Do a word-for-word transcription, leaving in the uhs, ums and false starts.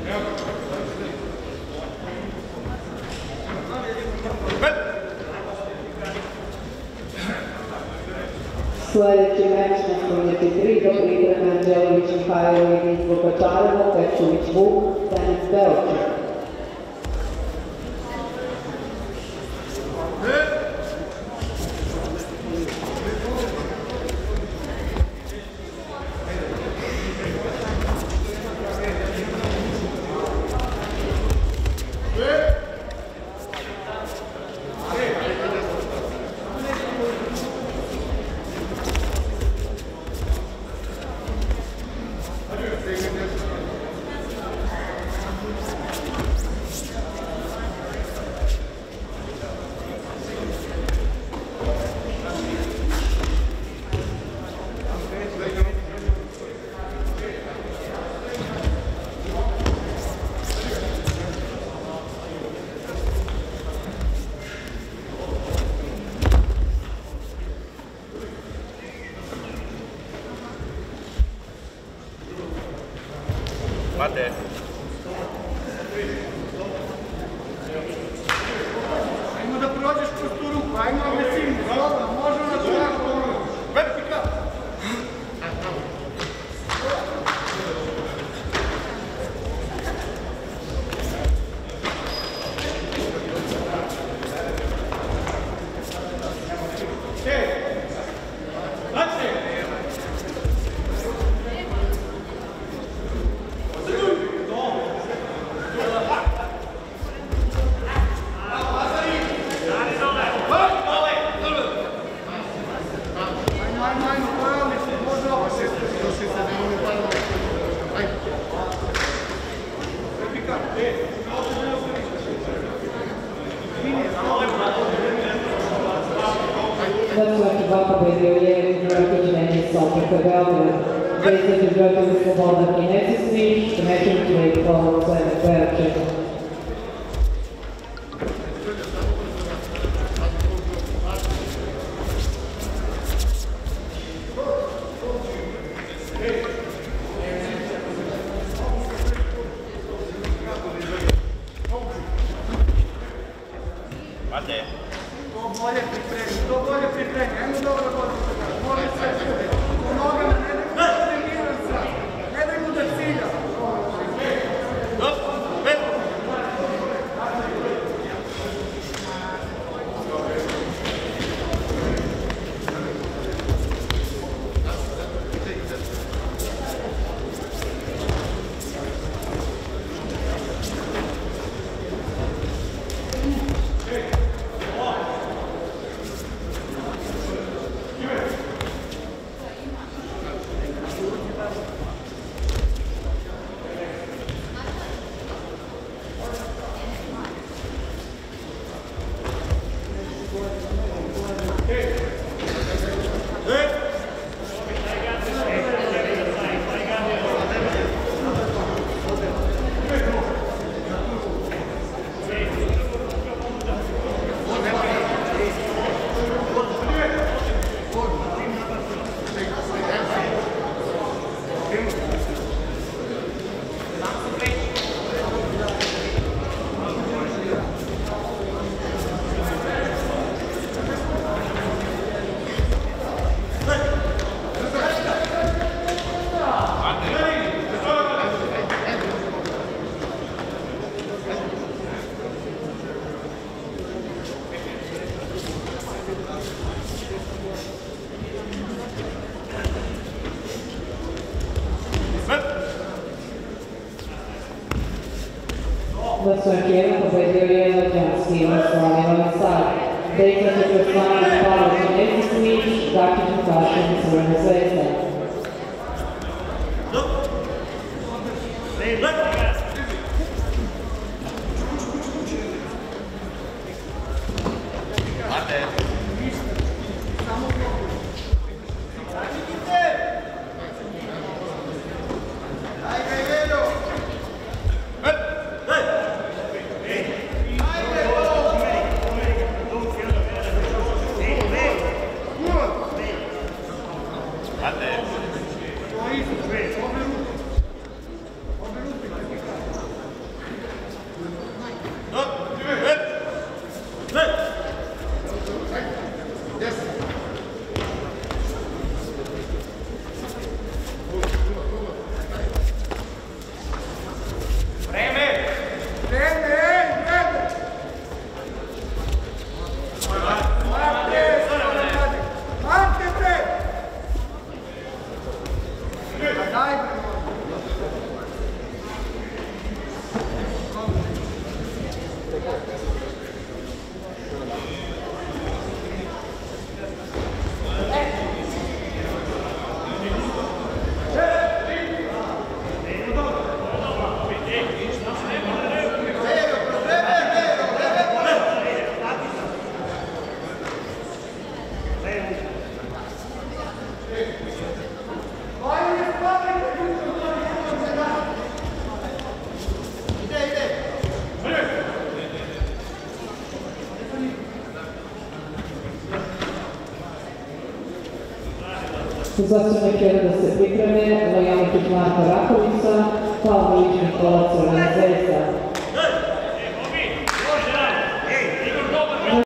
Sljedeći meč na Slunjeti tri, Dobrica Anđelović, Mihajlović, Izvuka Čarevo, Pečulić Vuk, Denis Belčar. Mate. Ajmo da prođeš kroz tu ruku, ajmo na visinu, slobodno, možemo na traku. Vertikal. That's dva pobedio je Đurakić Sotika Beograd. Predsjednik Đurakić Slobodan i Necisnić, Mećin Klejko, Cene Perček. Mate. To bolje pripremi, to bolje pripremi, ajmo dobro bolje pripremi, može sve sve, u nogama, ne da mu treniram sad, ne da mu da cilja. Da su Akijeva pobedio je Lađanski, Oslavio Novi Sad. Deca će predstaviti Pavle Necisnić, Dakić Vukašin, Crvena Zvezda. Ide, Pozvaćemo ih da se pripreme Lojanović Marka Rakovića, kao lični kolac Orana Zvezda.